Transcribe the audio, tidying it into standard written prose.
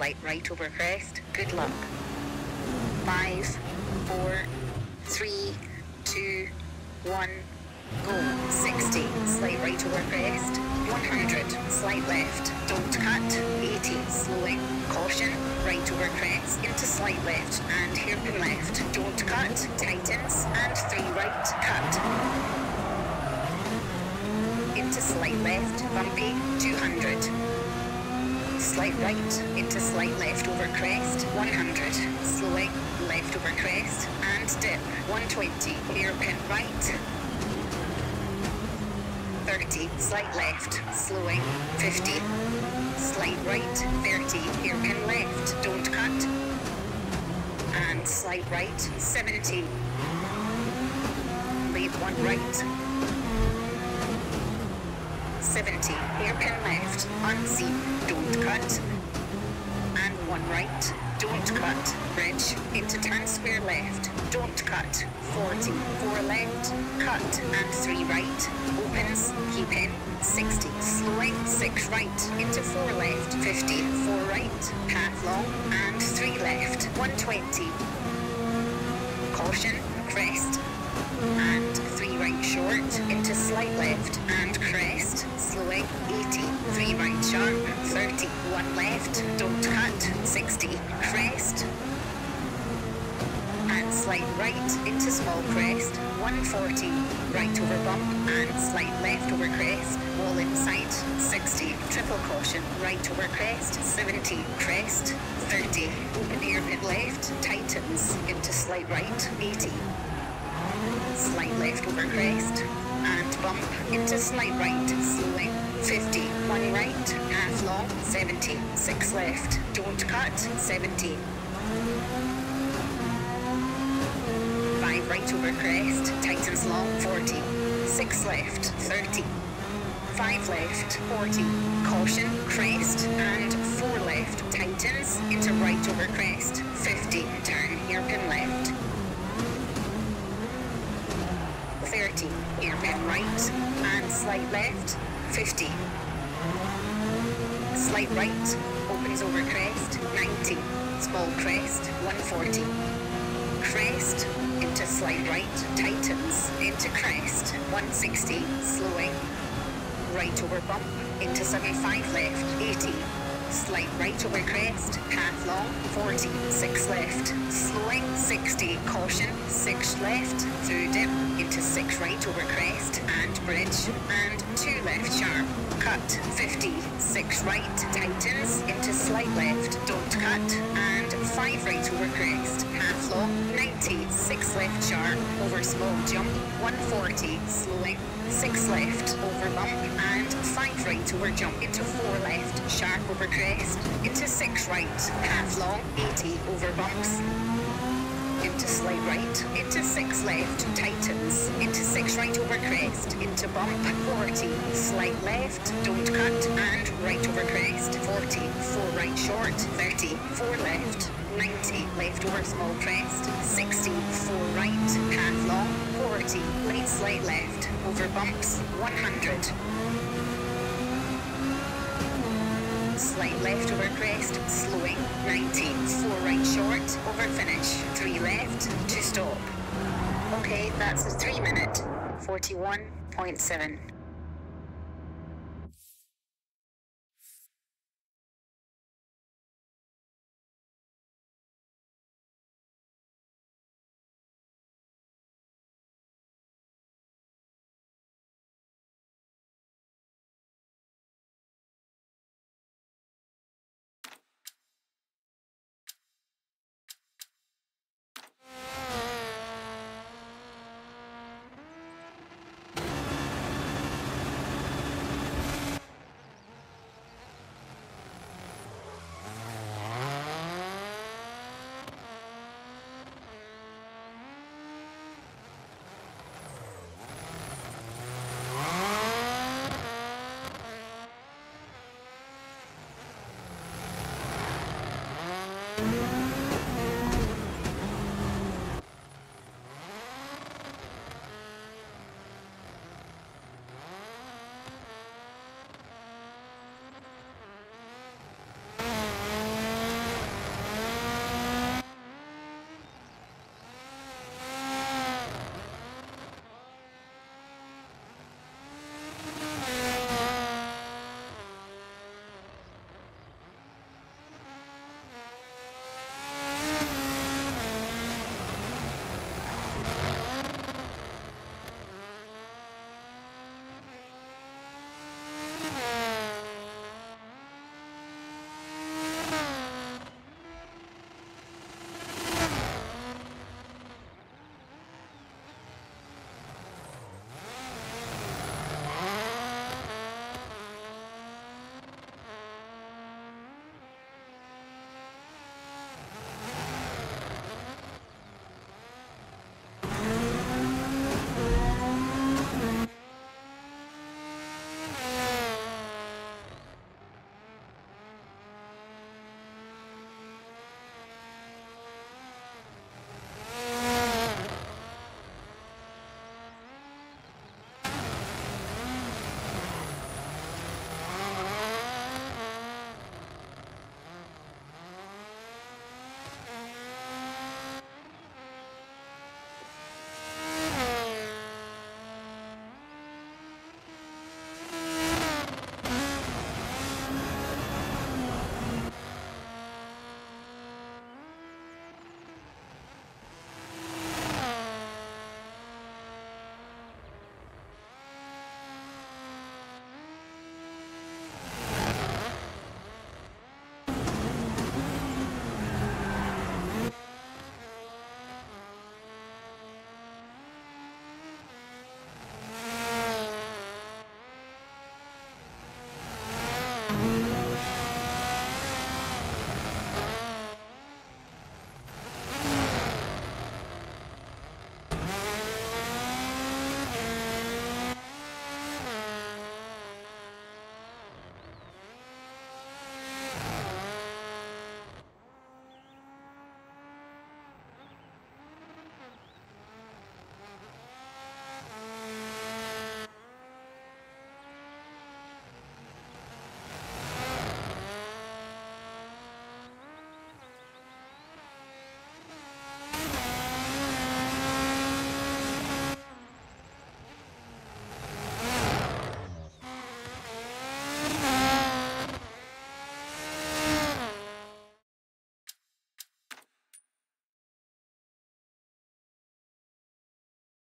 slight right over crest. Good luck. 5, 4, 3, 2, 1, go. 60, slight right over crest. 100, slight left, don't cut. 80, slowing, caution, right over crest, into slight left, and hairpin left, don't cut, tightens, and 3 right, cut. Into slight left, bumpy, 200. Slight right, into slight left over crest, 100. Slowing, left over crest, and dip, 120. Hairpin right, 30. Slight left, slowing, 50. Slight right, 30. Hairpin left, don't cut. And slight right, 70. Lead 1 right, 70. Hairpin left, unseen, don't cut. And 1 right, don't cut. Bridge, into turn square left, don't cut. 40, 4 left, cut, and 3 right. Opens, keep in, 60. Slowing, 6 right, into 4 left. 50, 4 right, path long, and 3 left. 120. Caution, crest, and 3 right short, into slight left, and crest, slowing, 80, 3 right sharp, 30, 1 left, don't cut, 60, crest, and slight right, into small crest, 140, right over bump, and slight left over crest, wall inside, 60, triple caution, right over crest, 70, crest, 30, open hairpin left, tightens, into slight right, 80, slight left over crest, and bump, into slight right, slowing, 50, 1 right, half long, 70, 6 left, don't cut, 70, 5 right over crest, tightens long, 40, 6 left, 30, 5 left, 40, caution, crest, and 4 left, tightens, into right over crest, 50, turn, hairpin left, 30, hairpin right, and slight left, 50. Slight right, opens over crest, 90. Small crest, 140. Crest, into slight right, tightens, into crest, 160. Slowing, right over bump, into 75 left, 80. Slight right over crest, path long, 40, 6 left, slowing, 60, caution, 6 left, through dip, into 6 right over crest, and bridge, and 2 left sharp, cut, 50, 6 right, tightens, into slight left, don't cut, and 5 right over crest, half long, 90, 6 left sharp, over small jump, 140, slowing, 6 left, over bump, and 5 right over jump, into 4 left, sharp over crest, into 6 right, half long, 80 over bumps, into slight right, into 6 left, tightens, into 6 right over crest, into bump, 40, slight left, don't cut, and right over crest, 40, 4 right short, 30, 4 left, 90, left over small crest, 60, 4 right, half long, 40, late slight left, over bumps, 100. Slight left over crest, slowing, 90, 4 right short, over finish, 3 left, to stop. Okay, that's a 3 minute, 41.7.